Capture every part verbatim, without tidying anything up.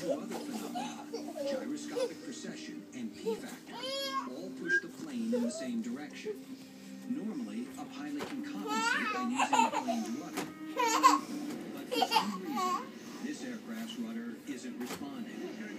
two other phenomena, gyroscopic precession and P-factor, all push the plane in the same direction. Normally, a pilot can compensate by using the plane's rudder. But for some reason, this aircraft's rudder isn't responding.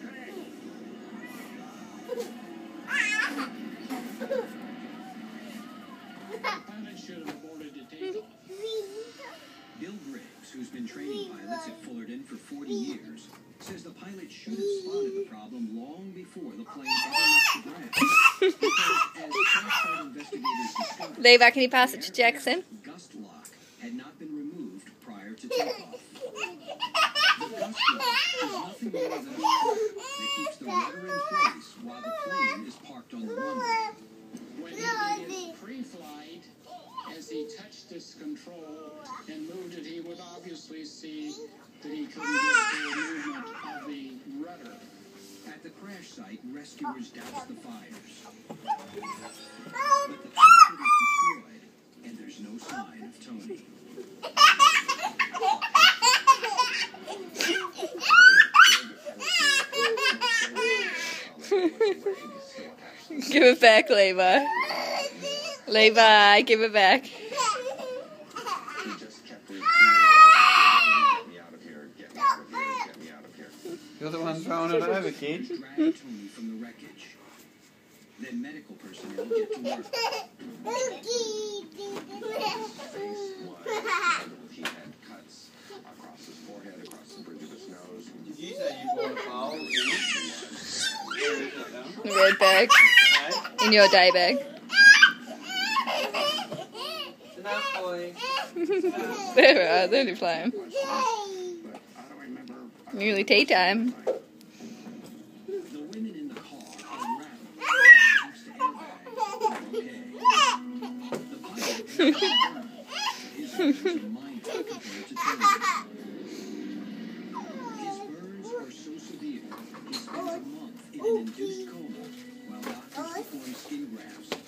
Bill Griggs, who's been training pilots at Fullerton for forty years, says the pilot should have spotted the problem long before the plane ever left the ground. Because as crash site investigators discovered, Levi, can you pass it to Jackson? Gust lock had not been removed prior to takeoff. The gust lock is nothing more than a strap that keeps the rudder in place while the plane is parked on the runway. When he did pre-flight, as he touched this control and moved it, he would obviously see that he couldn't get the movement of the rudder. At the crash site, rescuers doused the fires. But the cockpit is destroyed, and there's no sign of Tony. Give it back, Levi. Levi, give it back. You're the one throwing it over, kid. Drag Tony from the wreckage. Then medical personnel get to work. He had cuts across his forehead, across the bridge of his nose. Did you say you bought a bowl? The red bag. In your day bag. Enough, boy. There we are, they're only playing. Nearly tea time. The women in the car are rattled thanks to airbags. Okay. The pilot is burned. His injuries are minor compared to Tony's. His burns are so severe, he spends a month in an induced coma while doctors perform skin grafts.